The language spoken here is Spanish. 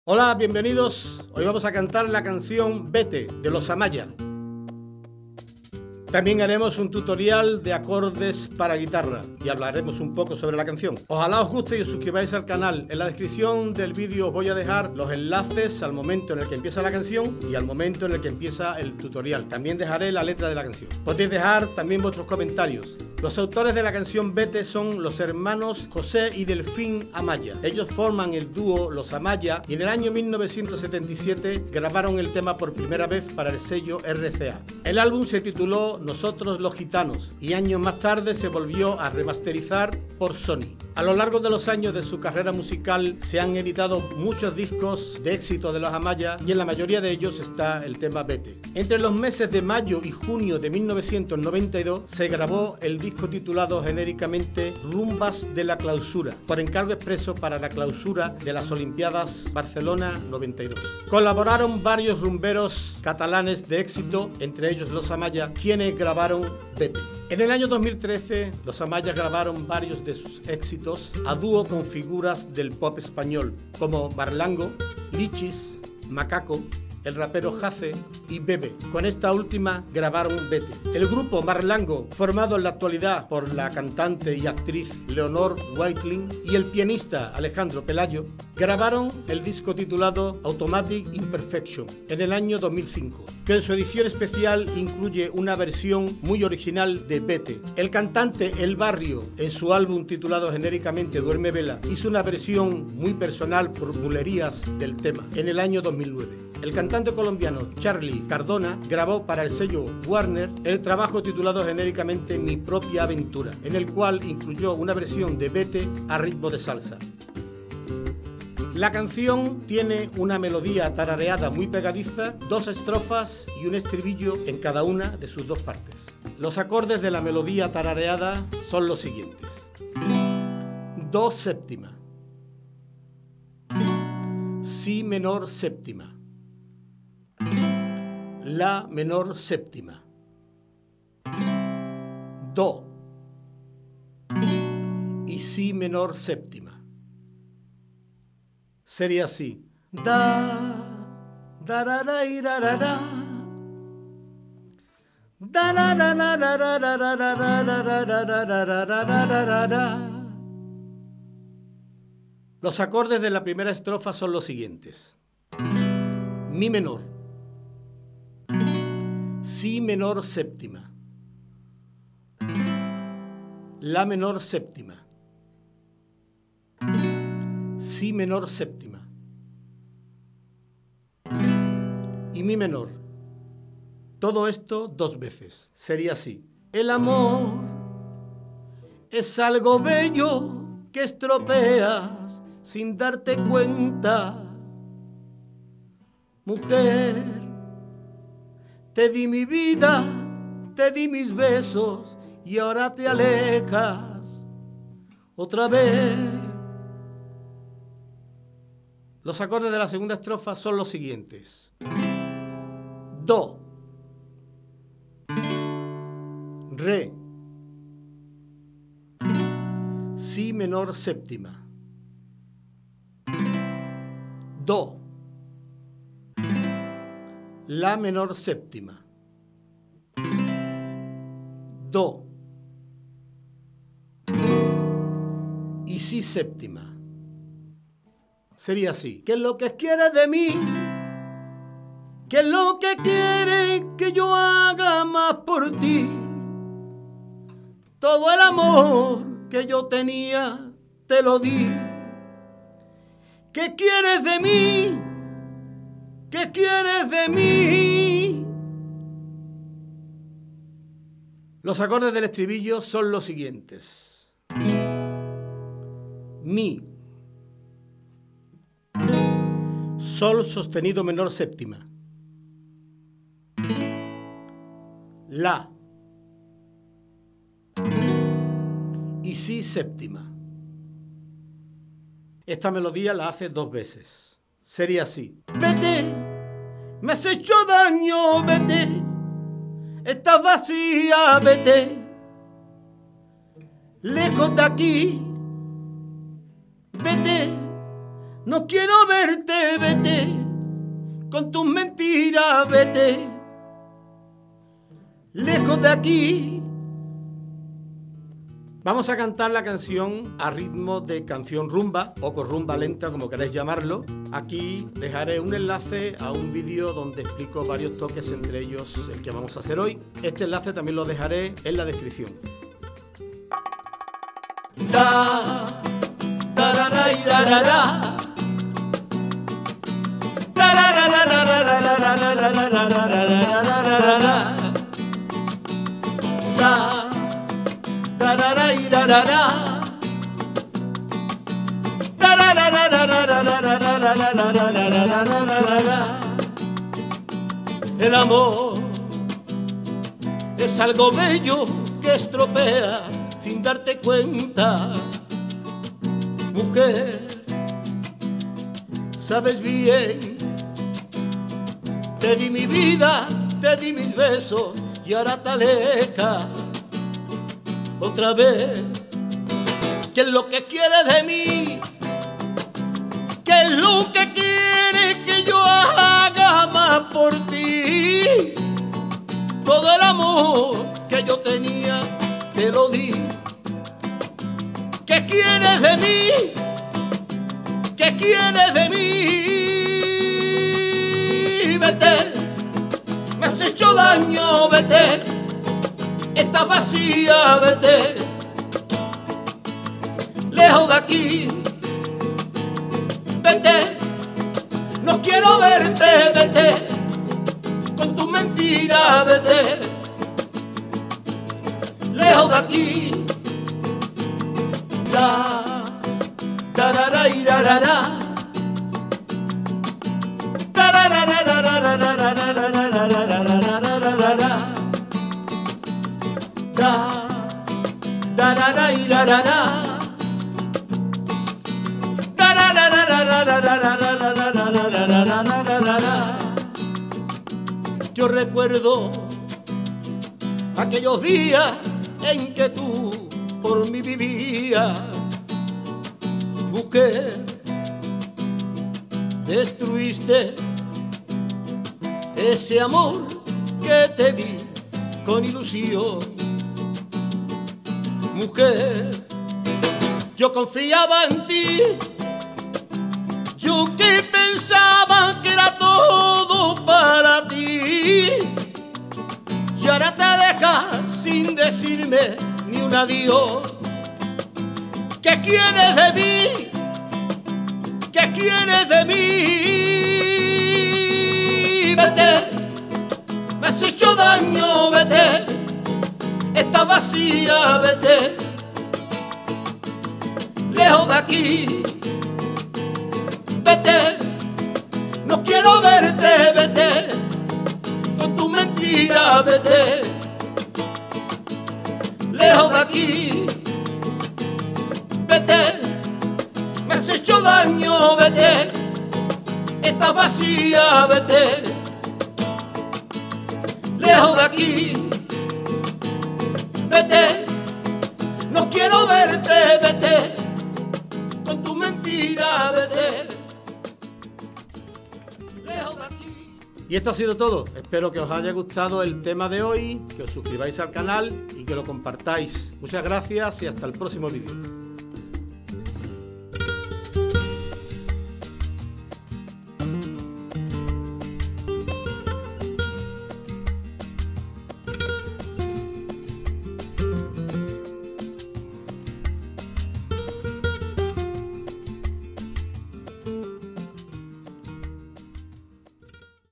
Hola, bienvenidos. Hoy vamos a cantar la canción Vete, de Los Amaya. También haremos un tutorial de acordes para guitarra y hablaremos un poco sobre la canción. Ojalá os guste y os suscribáis al canal. En la descripción del vídeo os voy a dejar los enlaces al momento en el que empieza la canción y al momento en el que empieza el tutorial. También dejaré la letra de la canción. Podéis dejar también vuestros comentarios. Los autores de la canción Vete son los hermanos José y Delfín Amaya. Ellos forman el dúo Los Amaya y en el año 1977 grabaron el tema por primera vez para el sello RCA. El álbum se tituló Nosotros los Gitanos y años más tarde se volvió a remasterizar por Sony. A lo largo de los años de su carrera musical se han editado muchos discos de éxito de Los Amaya y en la mayoría de ellos está el tema Vete. Entre los meses de mayo y junio de 1992 se grabó el disco titulado genéricamente Rumbas de la Clausura, por encargo expreso para la clausura de las Olimpiadas Barcelona 92. Colaboraron varios rumberos catalanes de éxito, entre ellos Los Amaya, quienes grabaron Vete. En el año 2013, Los Amaya grabaron varios de sus éxitos a dúo con figuras del pop español, como Marlango, Lichis, Macaco, el rapero Jace y Bebe. Con esta última grabaron Vete. El grupo Marlango, formado en la actualidad por la cantante y actriz Leonor Whiteling y el pianista Alejandro Pelayo, grabaron el disco titulado Automatic Imperfection en el año 2005, que en su edición especial incluye una versión muy original de Vete. El cantante El Barrio, en su álbum titulado genéricamente Duerme Vela, hizo una versión muy personal por bulerías del tema en el año 2009. El cantante colombiano Charlie Cardona grabó para el sello Warner el trabajo titulado genéricamente Mi Propia Aventura, en el cual incluyó una versión de Vete a ritmo de salsa. La canción tiene una melodía tarareada muy pegadiza, dos estrofas y un estribillo en cada una de sus dos partes. Los acordes de la melodía tarareada son los siguientes: Do séptima, Si menor séptima, La menor séptima, Do y Si menor séptima. Sería así: da, da, da, da, da, da, da. Da, da, da, da, da, da, da, da, da, da, da, da, da, da, da. Los acordes de la primera estrofa son los siguientes: Mi menor, Si menor séptima, La menor séptima, Si menor séptima y Mi menor. Todo esto dos veces. Sería así: el amor es algo bello que estropeas sin darte cuenta. Mujer, te di mi vida, te di mis besos y ahora te alejas otra vez. Los acordes de la segunda estrofa son los siguientes: Do, Re, Si menor séptima, Do, La menor séptima, Do y Si séptima. Sería así: ¿qué es lo que quieres de mí? ¿Qué es lo que quieres que yo haga más por ti? Todo el amor que yo tenía te lo di. ¿Qué quieres de mí? ¿Qué quieres de mí? Los acordes del estribillo son los siguientes: Mi, Sol sostenido menor séptima, La y Si séptima. Esta melodía la hace dos veces. Sería así: Vete, me has hecho daño, vete, estás vacía, vete, lejos de aquí, vete, No quiero verte, vete, con tus mentiras, vete, lejos de aquí. Vamos a cantar la canción a ritmo de canción rumba o con rumba lenta, como queráis llamarlo. Aquí dejaré un enlace a un vídeo donde explico varios toques, entre ellos el que vamos a hacer hoy. Este enlace también lo dejaré en la descripción. Da, da, da, da, da, da, da. El amor es algo bello que estropea sin darte cuenta. Mujer, sabes bien, te di mi vida, te di mis besos y ahora te alejas otra vez. ¿Qué es lo que quieres de mí? ¿Qué es lo que quieres que yo haga más por ti? Todo el amor que yo tenía te lo di. ¿Qué quieres de mí? ¿Qué quieres de mí? Vete, me has hecho daño, vete, estás vacía, vete, lejos de aquí, vete, no quiero verte, vete, con tu mentira, vete, lejos de aquí. Da, da, da, da, da, da, da. Yo recuerdo aquellos días en que tú por mí vivías, mujer, destruiste ese amor que te di con ilusión. Mujer, yo confiaba en ti, yo que pensaba que era todo para ti, y ahora te dejas sin decirme ni un adiós. ¿Qué quieres de mí? ¿Qué quieres de mí? Vete, me has hecho daño, vete, estás vacía, vete, lejos de aquí, vete, no quiero verte, vete, con tu mentira, vete, lejos de aquí, vete, me has hecho daño, vete, estás vacía, vete, lejos de aquí, vete, no quiero verte, vete, con tu mentira, vete, lejos de aquí. Y esto ha sido todo. Espero que os haya gustado el tema de hoy, que os suscribáis al canal y que lo compartáis. Muchas gracias y hasta el próximo vídeo.